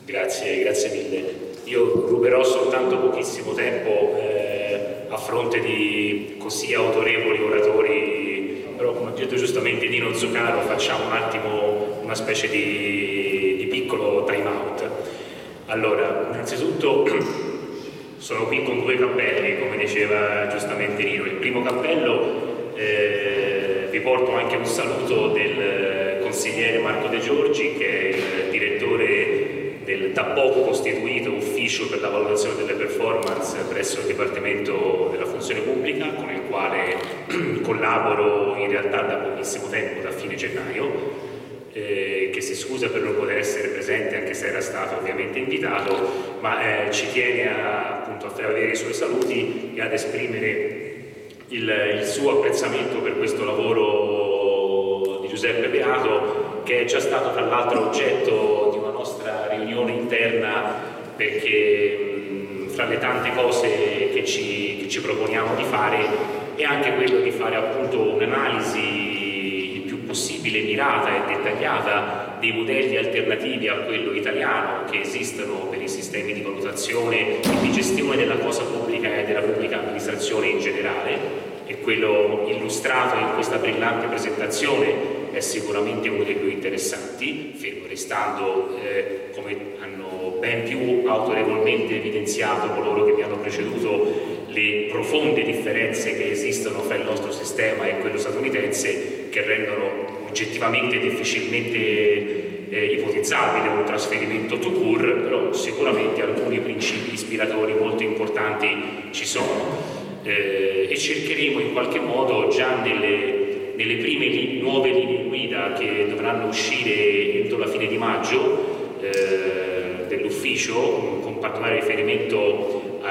Grazie mille. Io ruberò soltanto pochissimo tempo a fronte di così autorevoli oratori, però come ha detto giustamente Nino Zuccaro facciamo un attimo una specie di piccolo time out. Allora, innanzitutto sono qui con due cappelli, come diceva giustamente Nino. Il primo cappello, vi porto anche un saluto del consigliere Marco De Giorgi, che è il direttore del da poco costituito ufficio per la valutazione delle performance presso il Dipartimento della Funzione Pubblica, con il quale collaboro in realtà da pochissimo tempo, da fine gennaio, che si scusa per non poter essere presente anche se era stato ovviamente invitato, ma ci tiene appunto a far avere i suoi saluti e ad esprimere il suo apprezzamento per questo lavoro di Giuseppe Beato, che è già stato tra l'altro oggetto di una nostra riunione interna, perché fra le tante cose che ci proponiamo di fare è anche quello di fare appunto un'analisi il più possibile mirata e dettagliata dei modelli alternativi a quello italiano che esistono per i sistemi di valutazione e di gestione della cosa pubblica e della pubblica amministrazione in generale, e quello illustrato in questa brillante presentazione è sicuramente uno dei più interessanti, fermo restando, come hanno ben più autorevolmente evidenziato coloro che mi hanno preceduto, le profonde differenze che esistono fra il nostro sistema e quello statunitense, che rendono oggettivamente difficilmente ipotizzabile un trasferimento tout court, però sicuramente alcuni principi ispiratori molto importanti ci sono. E cercheremo in qualche modo già nelle prime nuove linee guida che dovranno uscire entro la fine di maggio dell'ufficio, con particolare riferimento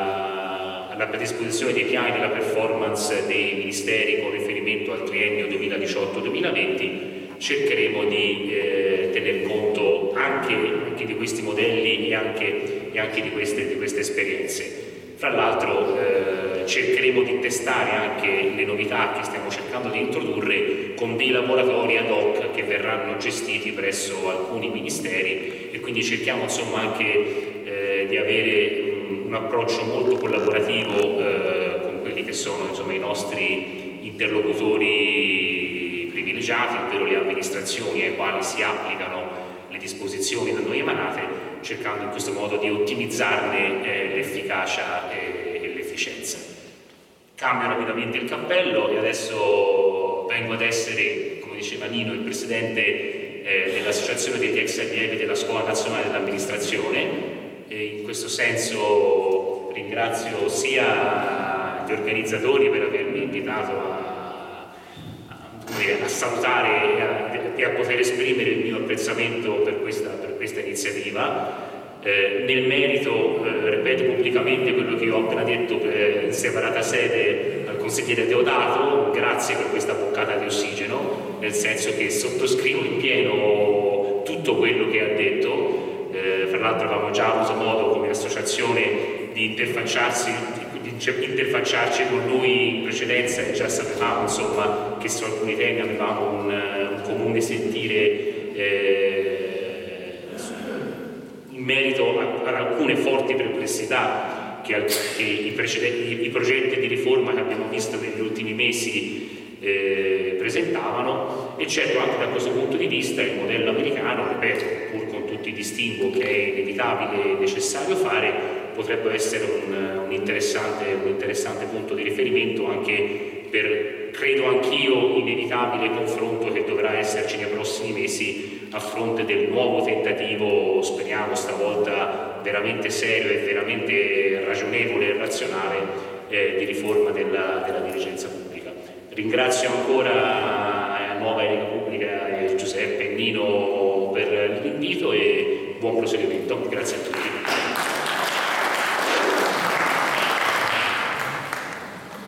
alla predisposizione dei piani della performance dei ministeri con riferimento al triennio 2018-2020, cercheremo di tener conto anche di questi modelli e anche di queste esperienze. Fra l'altro cercheremo di testare anche le novità che stiamo cercando di introdurre con dei laboratori ad hoc che verranno gestiti presso alcuni ministeri, e quindi cerchiamo insomma anche di avere un approccio molto collaborativo con quelli che sono insomma i nostri interlocutori privilegiati, ovvero le amministrazioni ai quali si applicano le disposizioni da noi emanate, cercando in questo modo di ottimizzarne l'efficacia e l'efficienza. Cambio rapidamente il cappello e adesso vengo ad essere, come diceva Nino, il presidente dell'Associazione degli ex allievi della Scuola Nazionale dell'Amministrazione, e in questo senso ringrazio sia gli organizzatori per avermi invitato a salutare e a poter esprimere il mio apprezzamento per questa iniziativa. Nel merito ripeto pubblicamente quello che io ho appena detto in separata sede al consigliere Deodato: grazie per questa boccata di ossigeno, nel senso che sottoscrivo in pieno tutto quello che ha detto. Fra l'altro avevamo già avuto modo come associazione di interfacciarci con lui in precedenza, e già sapevamo insomma che su alcuni temi avevamo un comune sentire in merito ad alcune forti perplessità che i progetti di riforma che abbiamo visto negli ultimi mesi presentavano, e certo anche da questo punto di vista il modello americano, ripeto, pur con tutti i distinguo che è inevitabile e necessario fare, potrebbe essere un interessante punto di riferimento anche per, credo anch'io, inevitabile confronto che dovrà esserci nei prossimi mesi a fronte del nuovo tentativo, speriamo stavolta veramente serio e veramente ragionevole e razionale, di riforma della dirigenza pubblica. Ringrazio ancora Nuova Etica Pubblica e Giuseppe e Nino per l'invito, e buon proseguimento. Grazie a tutti.